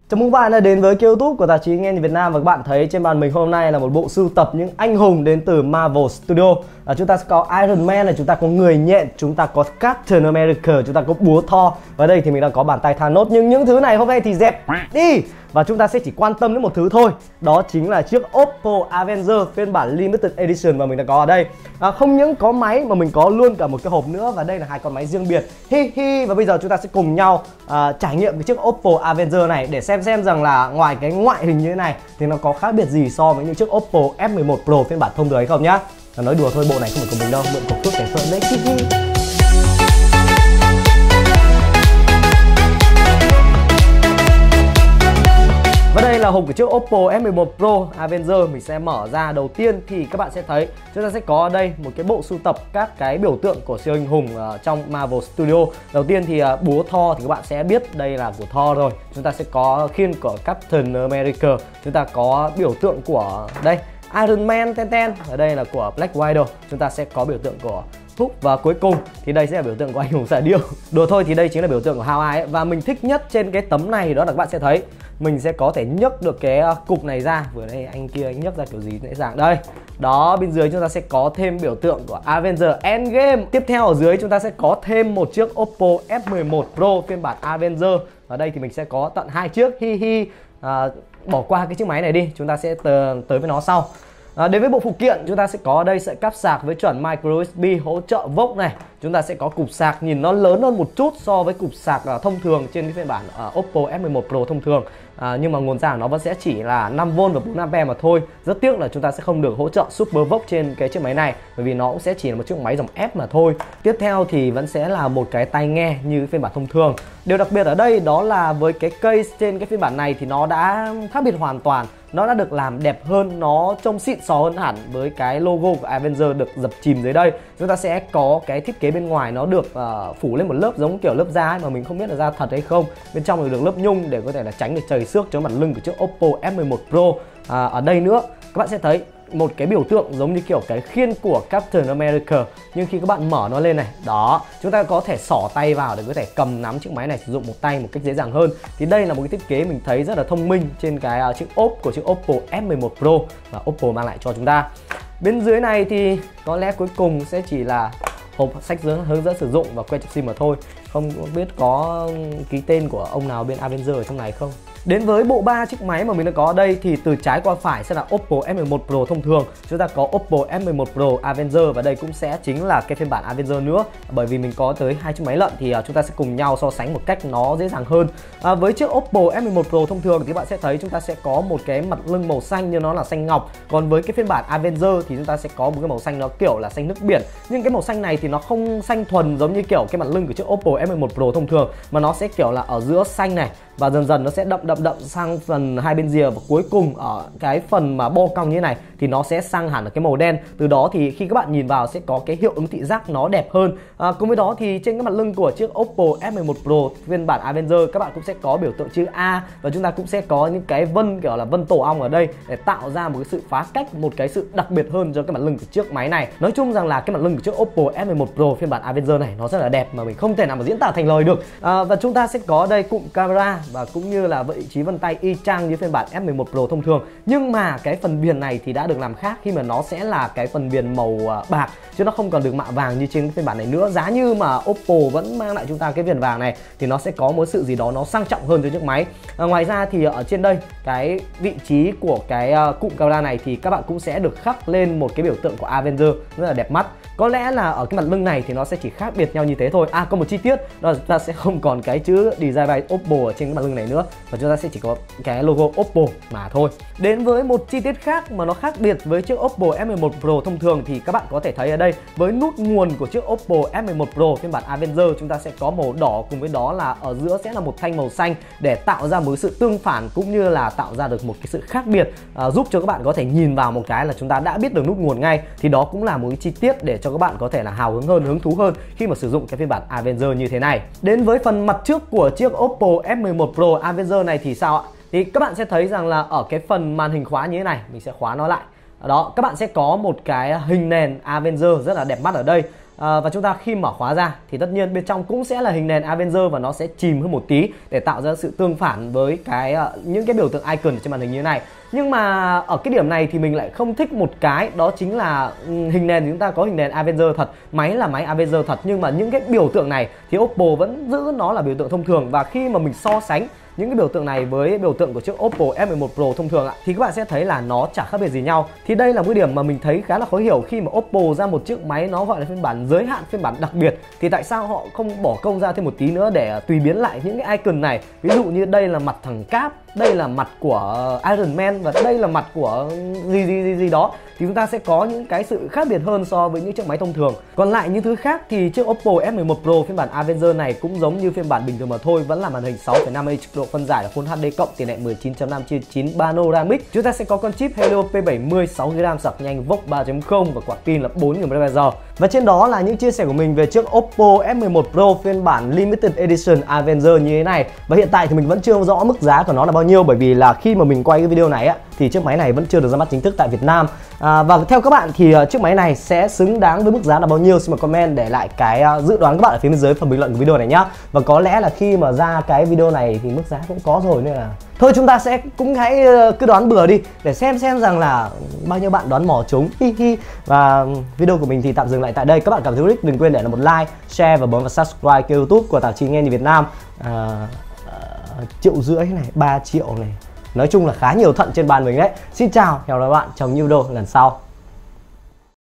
Chào mừng bạn đã đến với kênh YouTube của Tạp chí Nghe Nhìn Việt Nam. Và các bạn thấy trên bàn mình hôm nay là một bộ sưu tập những anh hùng đến từ Marvel Studio. Chúng ta sẽ có Iron Man này, chúng ta có người nhện, chúng ta có Captain America, chúng ta có búa Thor. Và đây thì mình đang có bàn tay Thanos. Nhưng những thứ này hôm nay thì dẹp đi. Và chúng ta sẽ chỉ quan tâm đến một thứ thôi. Đó chính là chiếc Oppo Avenger phiên bản Limited Edition mà mình đã có ở đây. Không những có máy mà mình có luôn cả một cái hộp nữa. Và đây là hai con máy riêng biệt. Hi hi. Và bây giờ chúng ta sẽ cùng nhau trải nghiệm cái chiếc Oppo Avenger này để xem rằng là ngoài cái ngoại hình như thế này thì nó có khác biệt gì so với những chiếc Oppo F11 Pro phiên bản thông thường hay không nhá. Nói đùa thôi, bộ này không phải của mình đâu, mượn của Phước để phượng đấy. Hi hi. Và đây là hộp của chiếc Oppo F11 Pro Avenger. Mình sẽ mở ra. Đầu tiên thì các bạn sẽ thấy chúng ta sẽ có ở đây một cái bộ sưu tập các cái biểu tượng của siêu anh hùng trong Marvel Studio. Đầu tiên thì búa Thor thì các bạn sẽ biết đây là của Thor rồi. Chúng ta sẽ có khiên của Captain America. Chúng ta có biểu tượng của đây Iron Man ten. Ở đây là của Black Widow. Chúng ta sẽ có biểu tượng của Hulk. Và cuối cùng thì đây sẽ là biểu tượng của anh hùng xạ điêu. Đùa thôi thì đây chính là biểu tượng của Hawkeye ấy. Và mình thích nhất trên cái tấm này đó là các bạn sẽ thấy mình sẽ có thể nhấc được cái cục này ra. Vừa nãy anh kia anh nhấc ra kiểu gì dễ dàng. Đây. Đó, bên dưới chúng ta sẽ có thêm biểu tượng của Avenger Endgame. Tiếp theo ở dưới chúng ta sẽ có thêm một chiếc Oppo F11 Pro phiên bản Avenger. Ở đây thì mình sẽ có tận 2 chiếc. Hi hi. Bỏ qua cái chiếc máy này đi, chúng ta sẽ tới với nó sau. Đến với bộ phụ kiện chúng ta sẽ có ở đây sợi cáp sạc với chuẩn micro USB hỗ trợ VOOC này. Chúng ta sẽ có cục sạc nhìn nó lớn hơn một chút so với cục sạc thông thường trên cái phiên bản Oppo F11 Pro thông thường. Nhưng mà nguồn sạc nó vẫn sẽ chỉ là 5V và 4A mà thôi. Rất tiếc là chúng ta sẽ không được hỗ trợ Super VOOC trên cái chiếc máy này, bởi vì nó cũng sẽ chỉ là một chiếc máy dòng F mà thôi. Tiếp theo thì vẫn sẽ là một cái tai nghe như phiên bản thông thường. Điều đặc biệt ở đây đó là với cái case trên cái phiên bản này thì nó đã khác biệt hoàn toàn. Nó đã được làm đẹp hơn, nó trông xịn xò hơn hẳn với cái logo của Avenger được dập chìm dưới đây. Chúng ta sẽ có cái thiết kế bên ngoài nó được phủ lên một lớp giống kiểu lớp da ấy, mà mình không biết là da thật hay không. Bên trong thì được lớp nhung để có thể là tránh được chảy xước cho mặt lưng của chiếc Oppo F11 Pro. Ở đây nữa các bạn sẽ thấy một cái biểu tượng giống như kiểu cái khiên của Captain America. Nhưng khi các bạn mở nó lên này, đó, chúng ta có thể xỏ tay vào để có thể cầm nắm chiếc máy này sử dụng một tay một cách dễ dàng hơn. Thì đây là một cái thiết kế mình thấy rất là thông minh trên cái chiếc ốp của chiếc Oppo F11 Pro và Oppo mang lại cho chúng ta. Bên dưới này thì có lẽ cuối cùng sẽ chỉ là hộp sách hướng dẫn sử dụng và que chụp sim mà thôi. Không biết có ký tên của ông nào bên Avenger ở trong này không. Đến với bộ 3 chiếc máy mà mình đã có ở đây thì từ trái qua phải sẽ là Oppo F11 Pro thông thường. Chúng ta có Oppo F11 Pro Avenger và đây cũng sẽ chính là cái phiên bản Avenger nữa. Bởi vì mình có tới 2 chiếc máy lận thì chúng ta sẽ cùng nhau so sánh một cách nó dễ dàng hơn. Với chiếc Oppo F11 Pro thông thường thì các bạn sẽ thấy chúng ta sẽ có một cái mặt lưng màu xanh như nó là xanh ngọc. Còn với cái phiên bản Avenger thì chúng ta sẽ có một cái màu xanh nó kiểu là xanh nước biển. Nhưng cái màu xanh này thì nó không xanh thuần giống như kiểu cái mặt lưng của chiếc Oppo F11 Pro thông thường, mà nó sẽ kiểu là ở giữa xanh này và dần dần nó sẽ đậm sang phần hai bên rìa, và cuối cùng ở cái phần mà bo cong như thế này thì nó sẽ sang hẳn ở cái màu đen. Từ đó thì khi các bạn nhìn vào sẽ có cái hiệu ứng thị giác nó đẹp hơn. Cùng với đó thì trên cái mặt lưng của chiếc Oppo F11 Pro phiên bản Avenger các bạn cũng sẽ có biểu tượng chữ A, và chúng ta cũng sẽ có những cái vân kiểu là vân tổ ong ở đây để tạo ra một cái sự phá cách, một cái sự đặc biệt hơn cho cái mặt lưng của chiếc máy này. Nói chung rằng là cái mặt lưng của chiếc Oppo F11 Pro phiên bản Avenger này nó rất là đẹp mà mình không thể nào mà diễn tả thành lời được. Và chúng ta sẽ có đây cụm camera và cũng như là vị trí vân tay y chang như phiên bản F11 Pro thông thường, nhưng mà cái phần viền này thì đã được làm khác khi mà nó sẽ là cái phần viền màu bạc chứ nó không còn được mạ vàng như trên phiên bản này nữa. Giá như mà Oppo vẫn mang lại chúng ta cái viền vàng này thì nó sẽ có một sự gì đó nó sang trọng hơn cho chiếc máy. Ngoài ra thì ở trên đây cái vị trí của cái cụm camera này thì các bạn cũng sẽ được khắc lên một cái biểu tượng của Avenger rất là đẹp mắt. Có lẽ là ở cái mặt lưng này thì nó sẽ chỉ khác biệt nhau như thế thôi. Có một chi tiết đó là chúng ta sẽ không còn cái chữ Design by Oppo ở trên cái mặt lưng này nữa, và chúng ta sẽ chỉ có cái logo Oppo mà thôi. Đến với một chi tiết khác mà nó khác biệt với chiếc Oppo F11 Pro thông thường thì các bạn có thể thấy ở đây với nút nguồn của chiếc Oppo F11 Pro phiên bản Avenger chúng ta sẽ có màu đỏ, cùng với đó là ở giữa sẽ là một thanh màu xanh để tạo ra một sự tương phản cũng như là tạo ra được một cái sự khác biệt, giúp cho các bạn có thể nhìn vào một cái là chúng ta đã biết được nút nguồn ngay. Thì đó cũng là một cái chi tiết để cho các bạn có thể là hào hứng hơn, hứng thú hơn khi mà sử dụng cái phiên bản Avenger như thế này. Đến với phần mặt trước của chiếc Oppo F11 Pro Avenger này thì sao ạ? Thì các bạn sẽ thấy rằng là ở cái phần màn hình khóa như thế này, mình sẽ khóa nó lại. Đó, các bạn sẽ có một cái hình nền Avenger rất là đẹp mắt ở đây. và chúng ta khi mở khóa ra thì tất nhiên bên trong cũng sẽ là hình nền Avenger và nó sẽ chìm hơn một tí để tạo ra sự tương phản với những cái biểu tượng icon trên màn hình như thế này. Nhưng mà ở cái điểm này thì mình lại không thích một cái, đó chính là hình nền thì chúng ta có hình nền Avenger thật, máy là máy Avenger thật, nhưng mà những cái biểu tượng này thì Oppo vẫn giữ nó là biểu tượng thông thường. Và khi mà mình so sánh những cái biểu tượng này với biểu tượng của chiếc Oppo F11 Pro thông thường thì các bạn sẽ thấy là nó chả khác biệt gì nhau. Thì đây là một điểm mà mình thấy khá là khó hiểu, khi mà Oppo ra một chiếc máy nó gọi là phiên bản giới hạn, phiên bản đặc biệt, thì tại sao họ không bỏ công ra thêm một tí nữa để tùy biến lại những cái icon này. Ví dụ như đây là mặt thằng Cap, đây là mặt của Iron Man và đây là mặt của gì đó, thì chúng ta sẽ có những cái sự khác biệt hơn so với những chiếc máy thông thường. Còn lại những thứ khác thì chiếc Oppo F11 Pro phiên bản Avenger này cũng giống như phiên bản bình thường mà thôi, vẫn là màn hình 6,5 inch, độ phân giải là Full HD+, tỷ lệ 19.5/9 panoramic. Chúng ta sẽ có con chip Helio P70 6GB sạc nhanh VOOC 3.0 và quả pin là 4000 mAh. Và trên đó là những chia sẻ của mình về chiếc Oppo F11 Pro phiên bản Limited Edition Avenger như thế này. Và hiện tại thì mình vẫn chưa rõ mức giá của nó là bao nhiêu, bởi vì là khi mà mình quay cái video này thì chiếc máy này vẫn chưa được ra mắt chính thức tại Việt Nam. Và theo các bạn thì chiếc máy này sẽ xứng đáng với mức giá là bao nhiêu? Xin mời comment để lại cái dự đoán các bạn ở phía bên dưới phần bình luận của video này nhá. Và có lẽ là khi mà ra cái video này thì mức giá cũng có rồi, nên là thôi chúng ta sẽ cũng hãy cứ đoán bừa đi để xem rằng là bao nhiêu bạn đoán mò chúng. Và video của mình thì tạm dừng lại tại đây. Các bạn cảm thấy hữu ích đừng quên để lại một like, share và bấm vào subscribe kênh YouTube của Tạp chí Nghe Nhìn Việt Nam. 1,5 triệu này, 3 triệu này, nói chung là khá nhiều thận trên bàn mình đấy. Xin chào, hẹn gặp lại các bạn trong những video lần sau.